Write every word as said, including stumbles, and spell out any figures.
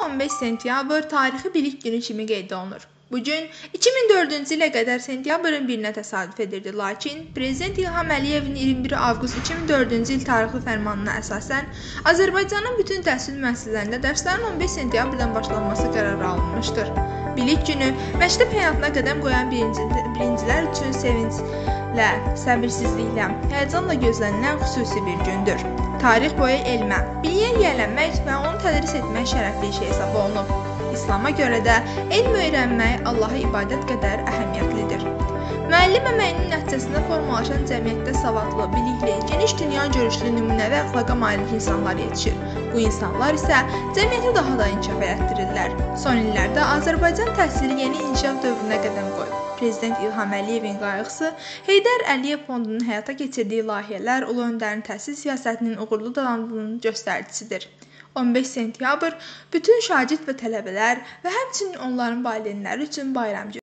on beş sentyabr tarixi bilik günü kimi qeyd olunur. Bu gün iki min dördüncü ilə qədər sentyabrın birinə təsadüf edirdi, lakin Prezident İlham Əliyevin iyirmi bir avqust iki min dördüncü il tarixli fərmanına əsasən Azərbaycanın bütün təhsil müəssisələrində dərslərin on beş sentyabrdan başlanması qərarı alınmışdır. Bilik günü məktəb həyatına qədəm qoyan birinci, birincilər üçün sevinclə, səbirsizliklə, həyəcanla gözlənilən xüsusi bir gündür. Tarix boyu elmə, biliyə yiyələnmək və onu tədris etmək şərəfli iş hesab olunub. İslama görə də elm öyrənmək Allaha ibadət qədər əhəmiyyətlidir. Müəllim əməyinin nəticəsində formalaşan cəmiyyətdə savadlı, bilikli, geniş dünya görüşlü, nümunəvi əxlaqa malik insanlar yetişir. Bu insanlar isə cəmiyyəti daha da inkişaf elətdirirlər. Son illərdə Azərbaycan təhsili yeni inkişaf dövrünə qədəm qoyub. Prezident İlham Əliyevin qayğısı, Heydər Əliyev Fondunun həyata keçirdiyi layihələr Ulu Öndərin təhsil siyasətinin uğurlu davamlılığının göstəricisidir. on beş sentyabr bütün şagird və tələbələr və həmçinin onların valideynləri üçün bayram günüdür.